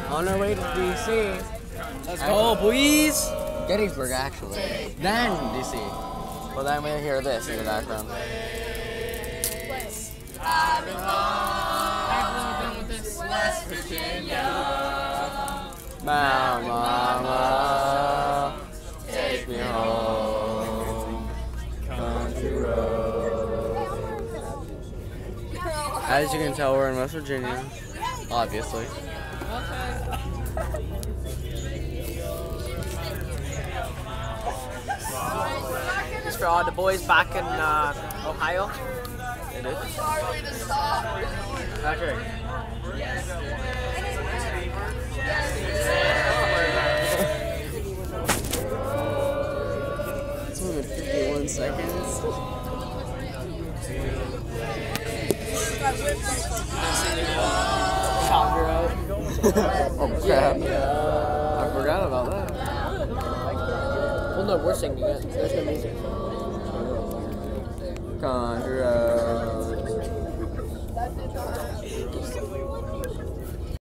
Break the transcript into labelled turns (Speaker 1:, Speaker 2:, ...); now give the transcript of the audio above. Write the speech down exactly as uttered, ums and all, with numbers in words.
Speaker 1: On our way to D C.
Speaker 2: Let's go, boys!
Speaker 1: Gettysburg, actually. Then D C. Well, then we hear this in the background.
Speaker 3: West Virginia.
Speaker 1: Mama, take me home. Country road. As you can tell, we're in West Virginia. Obviously.
Speaker 2: It's for all the boys back in uh, Ohio.
Speaker 1: It is.
Speaker 2: Patrick.
Speaker 1: It's only been fifty-one seconds.
Speaker 2: Copyright.
Speaker 1: Oh crap. I forgot about that.
Speaker 2: Well, no, we're singing it. There's no music.
Speaker 1: Country road.